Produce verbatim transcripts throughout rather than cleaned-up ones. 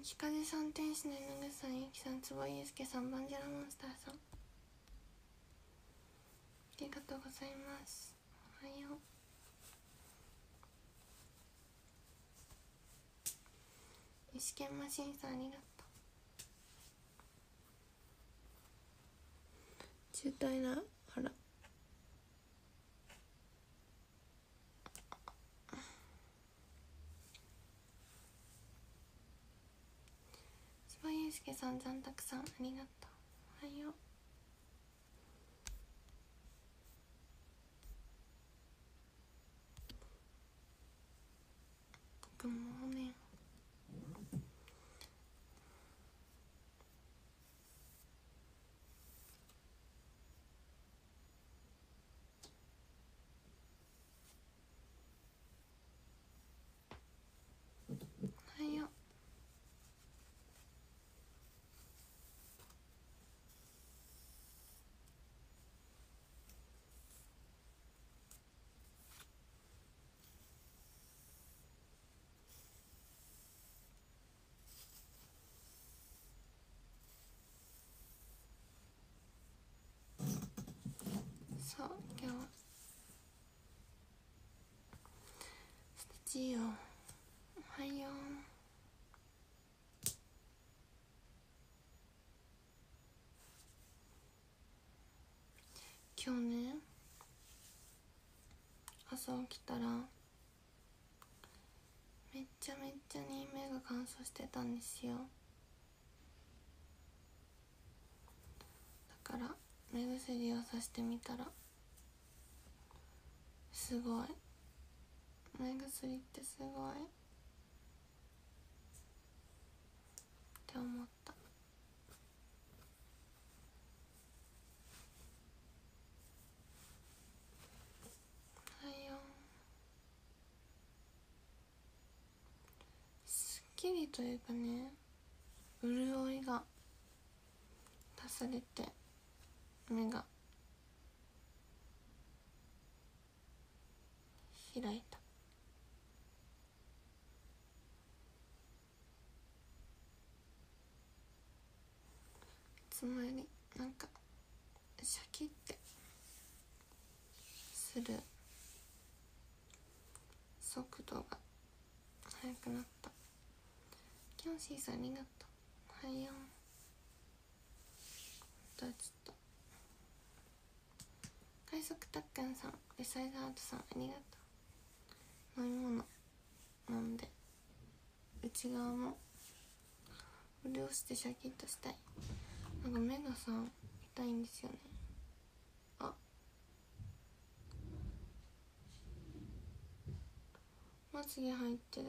雪風さん、天使の犬ぐさん、ゆきさん、つぼゆうすけさん、バンジャラモンスターさん、ありがとうございます。おはよう。石剣マシンさん、ありがとう。渋滞な、あらつばゆうすけさん、ざんたくさん、ありがとう。おはよう。グッモーニング。おはよう。そう、今日はスタジオ。おはよう。今日ね、朝起きたらめっちゃめっちゃに目が乾燥してたんですよ。だから目薬をさしてみたら、すごい、目薬ってすごいって思った。はいよ。すっきりというかね、潤いが足されて目が開いた。いつもよりなんかシャキってする速度が速くなった。キョンシーさん、ありがとう。おはよう。ちょっと快速たっくんさん、レサイザートさん、ありがとう。飲み物飲んで内側も潤してシャキッとしたい。なんか目がさ痛いんですよね。あ、まつげ入ってる。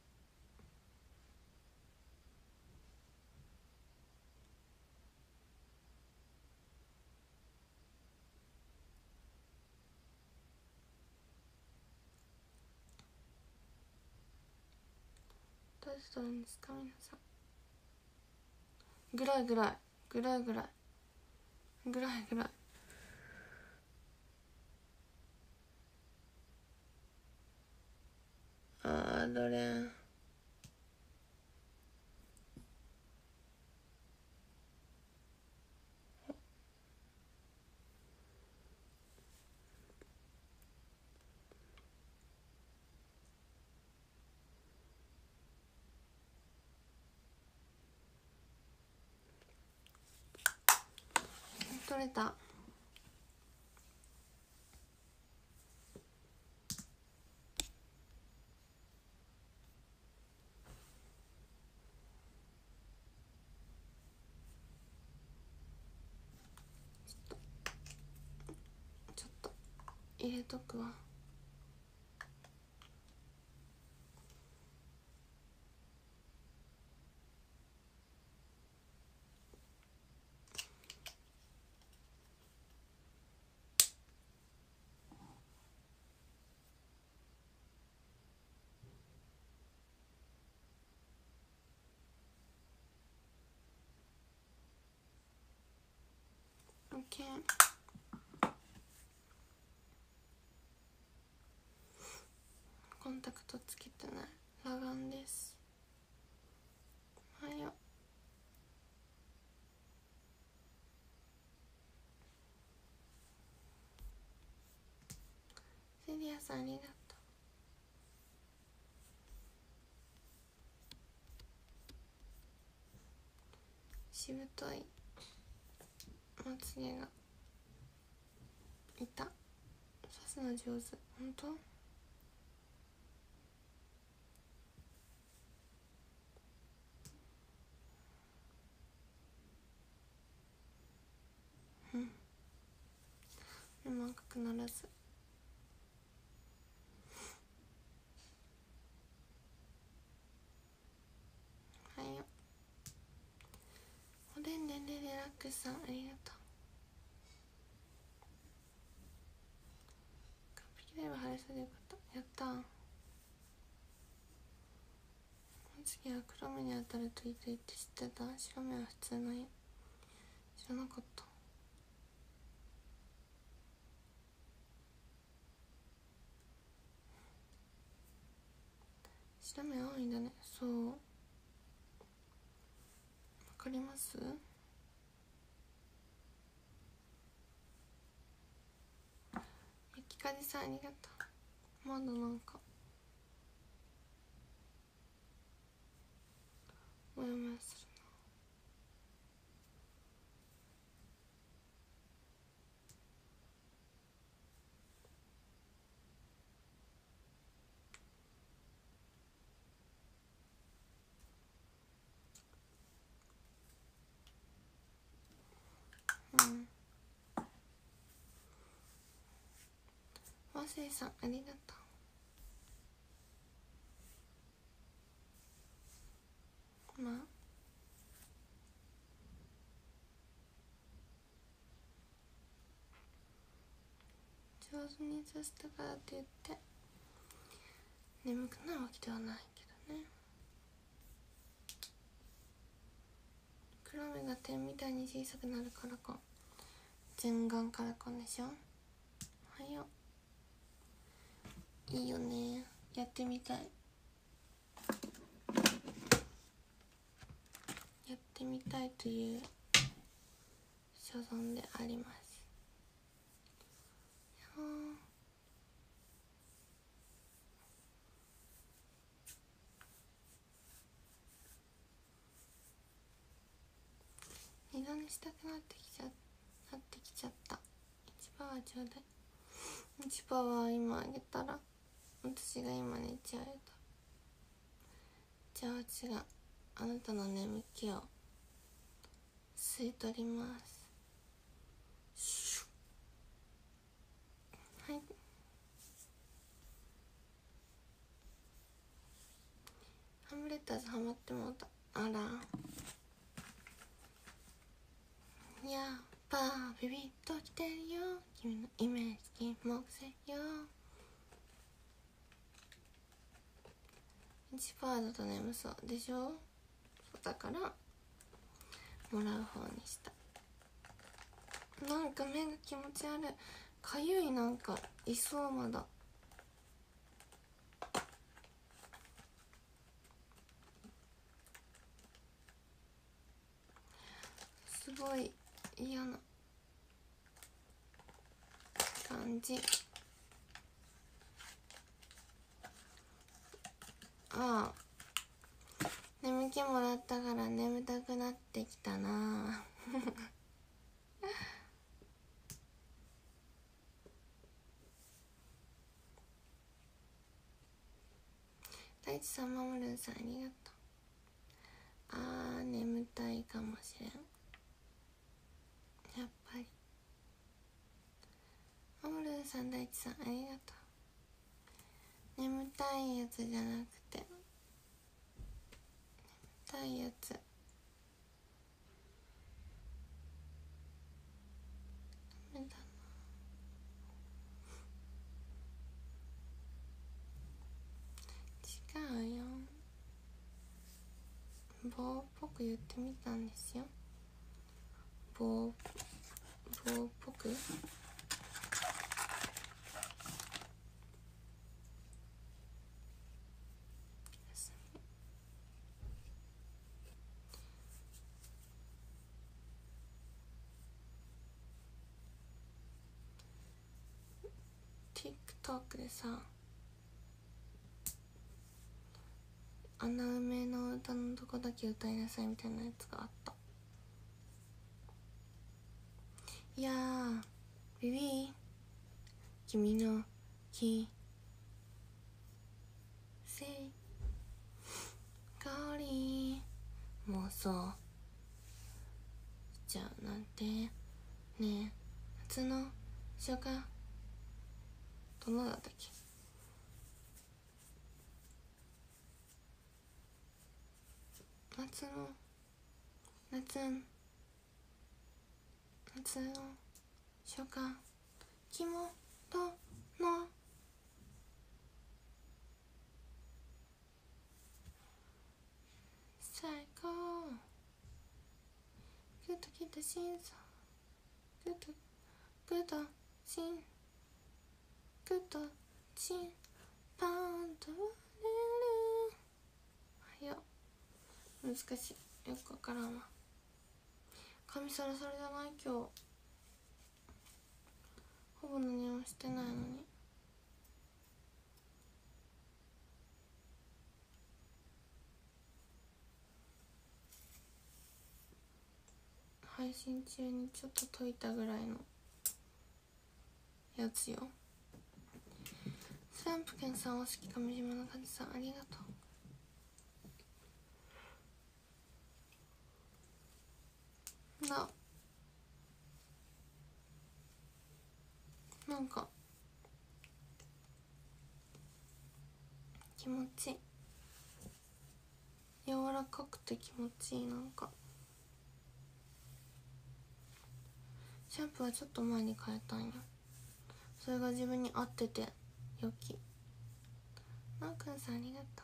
どうしたらいいんですか皆さん。ぐらいぐらいぐらいぐらいぐらいぐらい。あー、どれ取れた。ちょっと入れとくわ。オッケー。コンタクトつけてない。裸眼です。おはよリアさんありがとう。しぶといまつげがいた。刺すの上手。ほんと？うんでも赤くならず。はいよ。おでんでんでデラックスさんありがとう。完璧では晴れそうでよかった。やったー。まつげは黒目に当たるといいと言って知ってた。白目は普通なんや。知らなかった。白目青いんだね。そう、わかります？焼きかじさんありがとう。まだなんかもやもやするな。うん和製さんありがとう。まあ上手にさせたからって言って眠くなるわけではないけどね。黒目が点みたいに小さくなるからか、全眼からかんでしょ。はよ、いいよね、やってみたい。やってみたいという所存であります。二度寝したくなってきちゃなってきちゃった。いちパワーちょうだい。いちパワー今あげたら私が今寝ちゃうよと。じゃあ私があなたの眠気を吸い取ります。はい、ハムレターズハマってもうた。あら、やっぱビビッときてるよ、君のイメージ金木犀よ。いちパーだと眠そうでしょ。だからもらう方にした。なんか目が気持ち悪い、かゆい。なんかいそうまだ。すごい嫌な感じ。ああ、眠気もらったから眠たくなってきたな大地さん、まもるんさんありがとう。あー、眠たいかもしれん。やっぱりまもるんさん、大地さんありがとう。眠たいやつじゃなくて、眠たいやつダメだな。違うよ、棒っぽく言ってみたんですよ。棒棒っぽく。 TikTok でさ穴埋めの歌のとこだけ歌いなさいみたいなやつがあった。いやービビー君の気せい香り妄想しちゃうなんてねえ夏の初夏どのだったっけ。夏の夏夏の初夏肝との最高グッときた審査グッとグッとシングッとチンパンと割れる。はや難しいよくわからんわ。髪サラサラじゃない今日。ほぼ何もしてないのに。配信中にちょっと解いたぐらいのやつよ。スランプケンさんお好き上島の感じさんありがとう。ななんか気持ちいい。柔らかくて気持ちいい。なんかシャンプーはちょっと前に変えたんや。それが自分に合ってて良き。なおくんさんありがと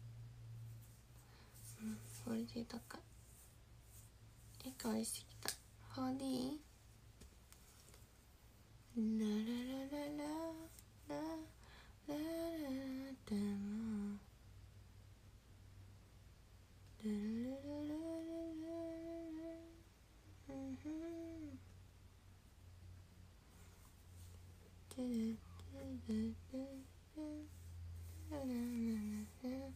う。うんクオリティ高い。いい香りしてきた。フォーディーラララララララララもララララララうんふんトゥルトゥルトゥルラララララ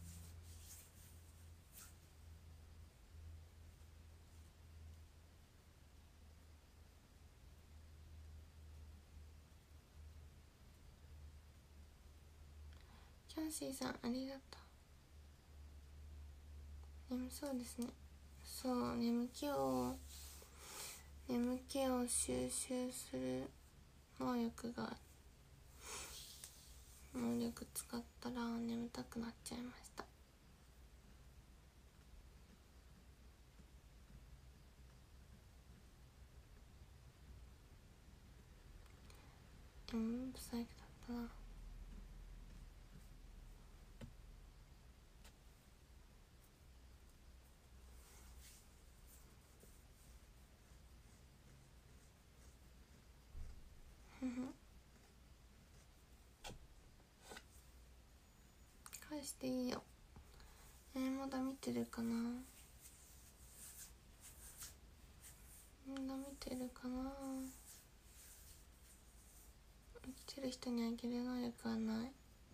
キャンシーさんありがとう。眠そうですね。そう眠気を眠気を収集する能力が能力使ったら眠たくなっちゃいました。でもブサイクだったな。ふふ返していいよ。えー、まだ見てるかな。みんな見てるかな。生きてる人にあげる能力はない。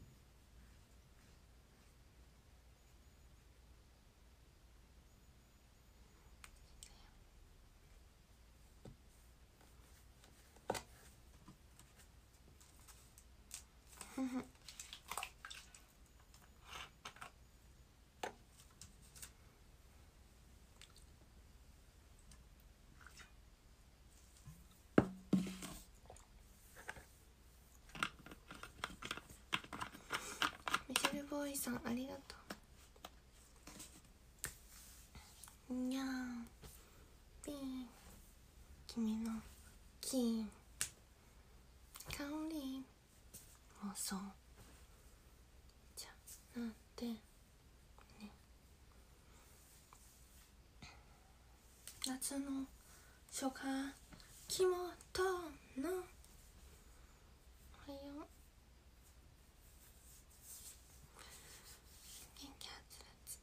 ふふミシェルボーイさんありがとう。にゃーんピーン君の金香り妄想じゃなんてね。夏の初夏肝とのおはよう元気はつらつ。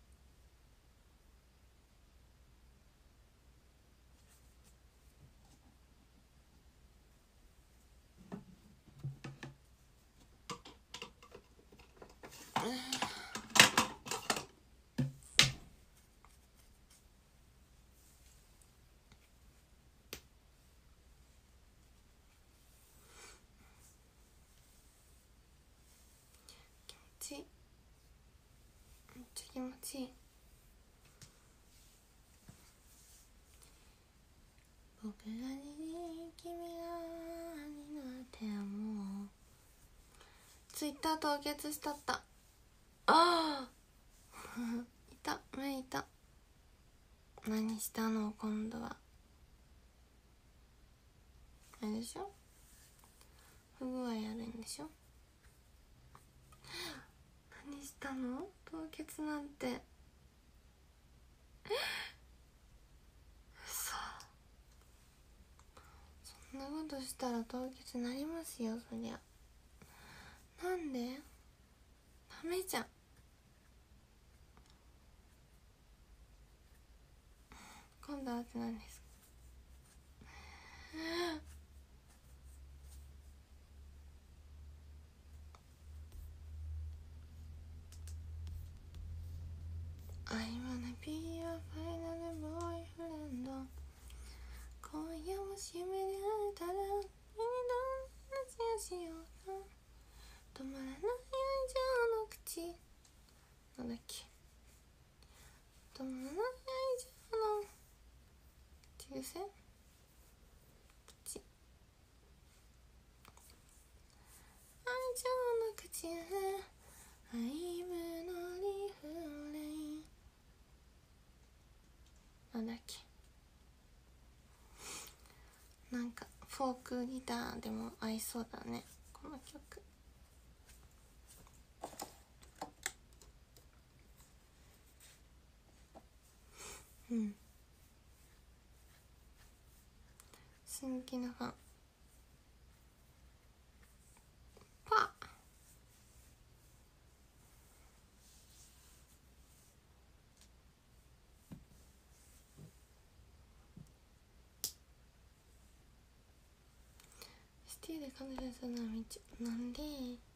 気持ちいい、めっちゃ気持ちいい。僕らに君がになってもツイッター凍結したった。ああいた、目いた。何したの今度は。あれでしょ、不具合あるんでしょ。何したの凍結なんて。嘘。そんなことしたら凍結なりますよ、そりゃ。なんで？ダメじゃん。今度はって何ですか？I wanna be your final boyfriend。 今夜もし夢で会えたら君と夏をしようか。止まらない愛情の口、なんだっけ、止まらない愛情の口癖、口、愛情の口癖、愛夢のリフレイン、なんだっけ、なんかフォークギターでも合いそうだね、この曲。うん、新規のファンパー。シティで彼女するのは道、なんで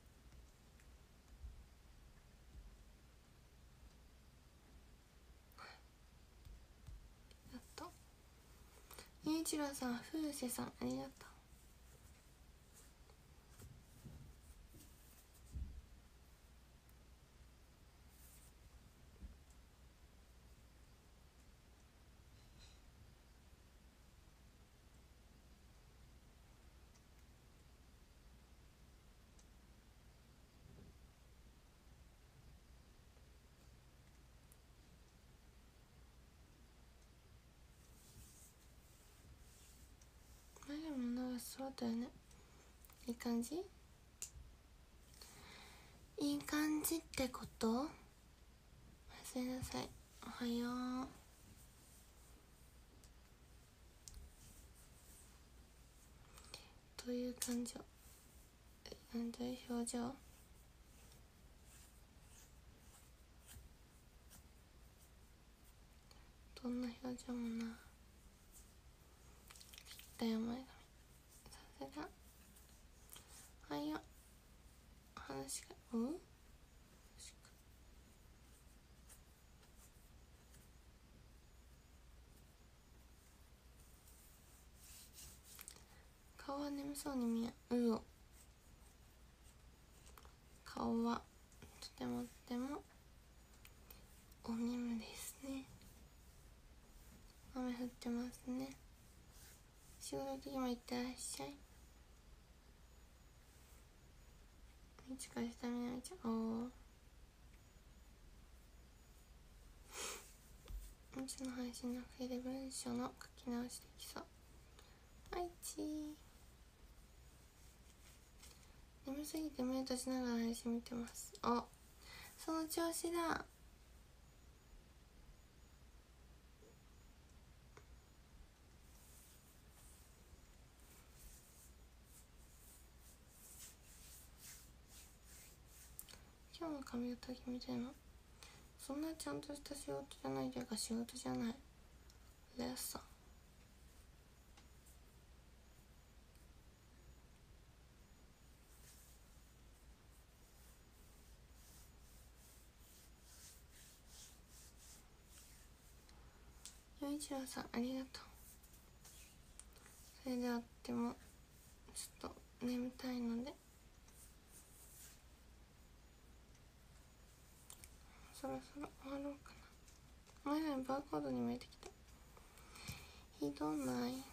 やった。ゆういちろうさん、風瀬さん、ありがとう。前も長そうだよね。いい感じ、いい感じってこと。おやすみなさい、おはよう。どういう感情、どういう表情、どんな表情もなだよ前髪。さすが、おはよう。話が、うん顔は眠そうに見え、うお、顔はとてもとてもお眠ですね。雨降ってますね。仕事的にも行ってらっしゃい。みちからしたみなみちゃん、おお、みちの配信のおかげで文章の書き直しできそう。はいちー、眠すぎて目閉じながら配信見てます。お、その調子だ。今日の髪型決めてんの？そんなちゃんとした仕事じゃないというか仕事じゃない。レッサン。 一郎さんありがとう。それではでもちょっと眠たいのでそろそろ終わろうかな。前のバーコードに見えてきた。ひどない。い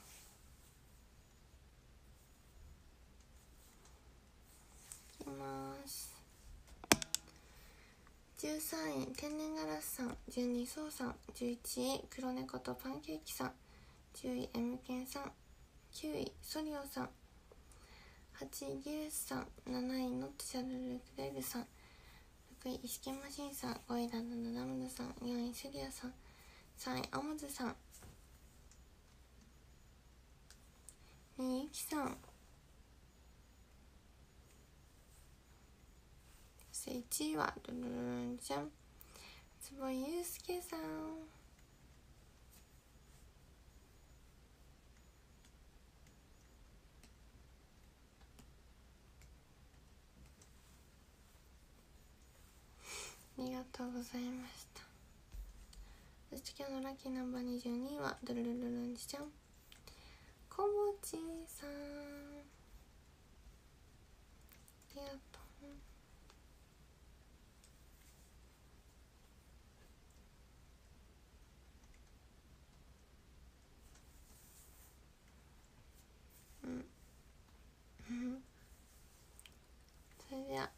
きます。じゅうさんい天然ガラスさん、じゅうにそうさん、じゅういちい黒猫とパンケーキさん、じゅうい M ケンさん、きゅういソリオさん、はちいギルスさん、なないノットシャルルクレルさん、ろくいイシケンマシンさん、ごいダダダダムダさん、よんいセリアさん、さんいアモズさん、にいユキさん、そしていちいはルルルンじゃん坪井祐介さん。ありがとうございました。そして今日のラッキーナンバーにじゅうにいはドゥルルルルンジちゃんこもちさん、ありがとう。うんそれでは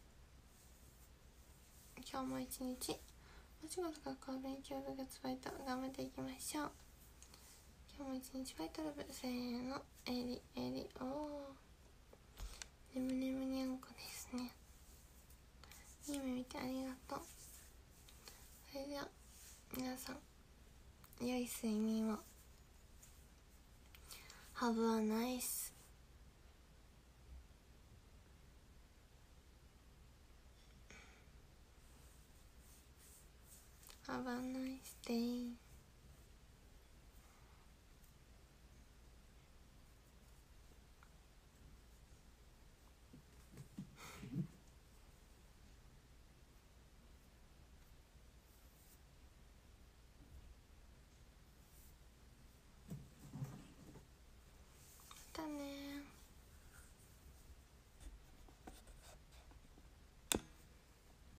今日も一日お仕事、学校、勉強、部活、バイト頑張っていきましょう。今日も一日ファイトラブ、せーの、えりえり、おー、ねむねむにゃんこですね。いい夢見てありがとう。それでは皆さん良い睡眠を。 Have a nice Have a nice day.